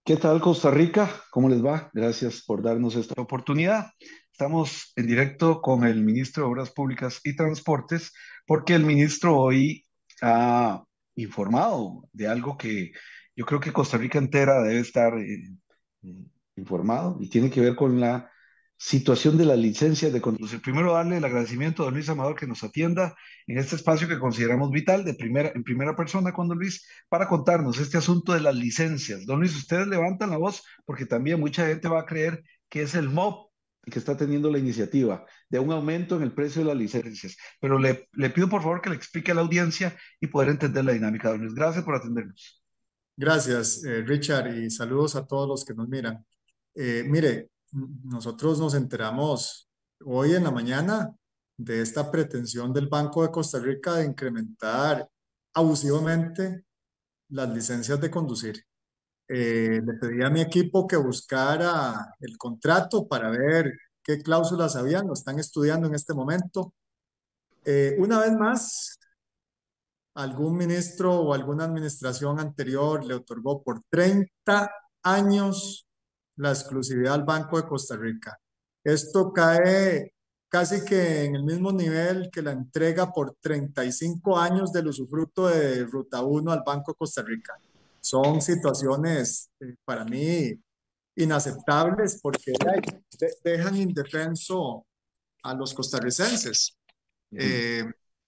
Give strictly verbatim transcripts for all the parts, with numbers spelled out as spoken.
¿Qué tal, Costa Rica? ¿Cómo les va? Gracias por darnos esta oportunidad. Estamos en directo con el ministro de Obras Públicas y Transportes porque el ministro hoy ha informado de algo que yo creo que Costa Rica entera debe estar eh, eh, informado y tiene que ver con la situación de las licencias de conducir. Primero, darle el agradecimiento a don Luis Amador que nos atienda en este espacio que consideramos vital de primera, en primera persona con don Luis para contarnos este asunto de las licencias. Don Luis, ustedes levantan la voz porque también mucha gente va a creer que es el M O P que está teniendo la iniciativa de un aumento en el precio de las licencias. Pero le, le pido por favor que le explique a la audiencia y poder entender la dinámica. Don Luis, gracias por atendernos. Gracias, eh, Richard, y saludos a todos los que nos miran. Eh, mire, n- nosotros nos enteramos hoy en la mañana de esta pretensión del Banco de Costa Rica de incrementar abusivamente las licencias de conducir. Eh, le pedí a mi equipo que buscara el contrato para ver qué cláusulas habían, lo están estudiando en este momento. Eh, una vez más, algún ministro o alguna administración anterior le otorgó por treinta años la exclusividad al Banco de Costa Rica. Esto cae casi que en el mismo nivel que la entrega por treinta y cinco años del usufructo de Ruta uno al Banco de Costa Rica. Son situaciones eh, para mí inaceptables porque ay, de- dejan indefenso a los costarricenses. Ujú. Eh,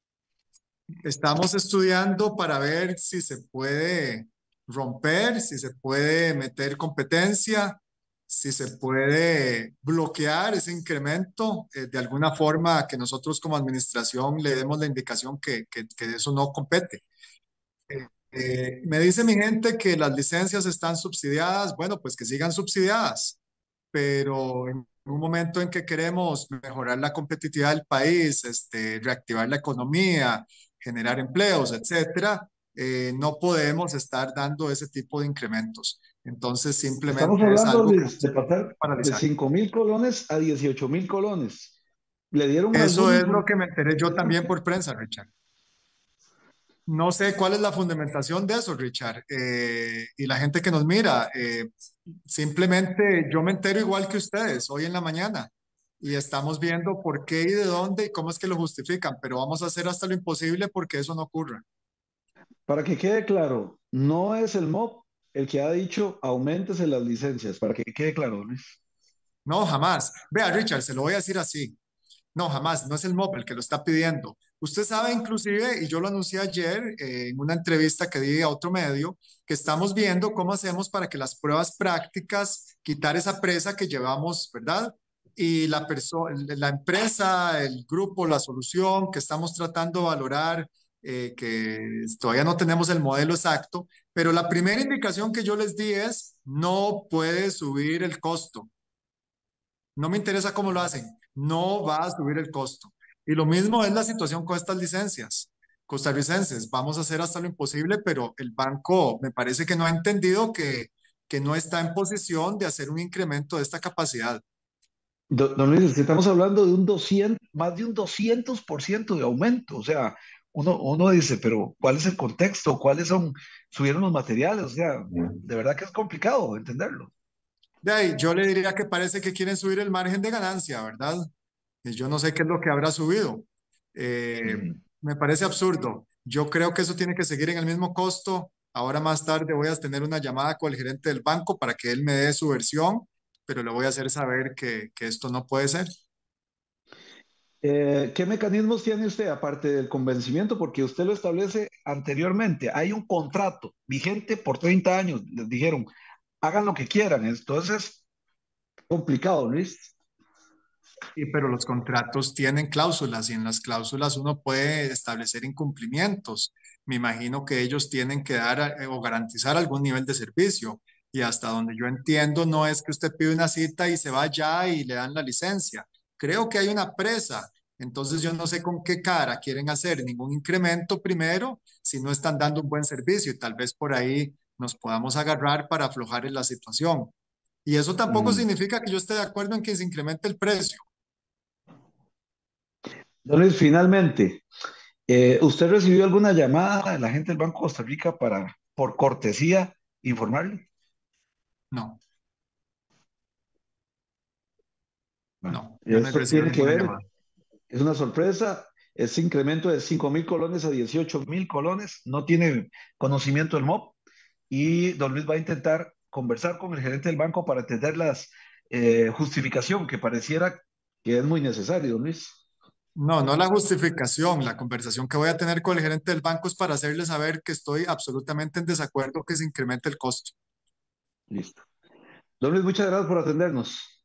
Estamos estudiando para ver si se puede romper, si se puede meter competencia, si se puede bloquear ese incremento eh, de alguna forma que nosotros como administración le demos la indicación que, que, que eso no compete. Eh, eh, me dice mi gente que las licencias están subsidiadas. Bueno, pues que sigan subsidiadas, pero en un momento en que queremos mejorar la competitividad del país, este, reactivar la economía, generar empleos, etcétera, eh, no podemos estar dando ese tipo de incrementos. Entonces, Estamos simplemente es hablando algo de, que de pasar que de paralizar. cinco mil colones a dieciocho mil colones. ¿Le dieron Eso algún es lo que me enteré yo también inconveniente? por prensa, Richard. No sé cuál es la fundamentación de eso, Richard. Eh, y la gente que nos mira, eh, simplemente yo me entero igual que ustedes hoy en la mañana y estamos viendo por qué y de dónde y cómo es que lo justifican, pero vamos a hacer hasta lo imposible porque eso no ocurra. Para que quede claro, no es el M O P el que ha dicho auméntese las licencias, para que quede claro, Luis. No, jamás. Vea, Richard, se lo voy a decir así. No, jamás, no es el M O P el que lo está pidiendo. Usted sabe inclusive, y yo lo anuncié ayer eh, en una entrevista que di a otro medio, que estamos viendo cómo hacemos para que las pruebas prácticas, quitar esa presa que llevamos, ¿verdad? Y la persona, la empresa, el grupo, la solución que estamos tratando de valorar, eh, que todavía no tenemos el modelo exacto, pero la primera indicación que yo les di es, no puede subir el costo. No me interesa cómo lo hacen, no va a subir el costo. Y lo mismo es la situación con estas licencias costarricenses. Vamos a hacer hasta lo imposible, pero el banco me parece que no ha entendido que, que no está en posición de hacer un incremento de esta capacidad. Do- Don Luis, es que estamos hablando de un doscientos, más de un doscientos por ciento de aumento. O sea, uno, uno dice, pero ¿cuál es el contexto? ¿Cuáles son? ¿Subieron los materiales? O sea, de verdad que es complicado entenderlo. De ahí, yo le diría que parece que quieren subir el margen de ganancia, ¿verdad? Y yo no sé qué es lo que habrá subido. Eh, Mm. Me parece absurdo. Yo creo que eso tiene que seguir en el mismo costo. Ahora más tarde voy a tener una llamada con el gerente del banco para que él me dé su versión, pero le voy a hacer saber que, que esto no puede ser. Eh, ¿qué mecanismos tiene usted aparte del convencimiento? Porque usted lo establece anteriormente. Hay un contrato vigente por treinta años. Les dijeron, hagan lo que quieran. Entonces, complicado, Luis. Y, pero los contratos tienen cláusulas y en las cláusulas uno puede establecer incumplimientos. Me imagino que ellos tienen que dar eh, o garantizar algún nivel de servicio. Y hasta donde yo entiendo, no es que usted pide una cita y se va ya y le dan la licencia. Creo que hay una presa. Entonces yo no sé con qué cara quieren hacer ningún incremento primero si no están dando un buen servicio y tal vez por ahí nos podamos agarrar para aflojar en la situación. Y eso tampoco Mm. significa que yo esté de acuerdo en que se incremente el precio. Don Luis, finalmente, eh, ¿usted recibió alguna llamada de la gente del Banco de Costa Rica para, por cortesía, informarle? No, Bueno, no, yo no he esto recibido tiene que ninguna ver, llamada. es una sorpresa, ese incremento de cinco mil colones a dieciocho mil colones, no tiene conocimiento del M O P y don Luis va a intentar conversar con el gerente del banco para entender la justificación que pareciera que es muy necesario, don Luis. No, no la justificación. La conversación que voy a tener con el gerente del banco es para hacerle saber que estoy absolutamente en desacuerdo que se incremente el costo. Listo. Don Luis, muchas gracias por atendernos.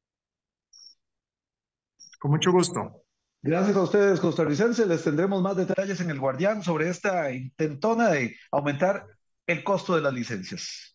Con mucho gusto. Gracias a ustedes, costarricenses. Les tendremos más detalles en el Guardián sobre esta intentona de aumentar el costo de las licencias.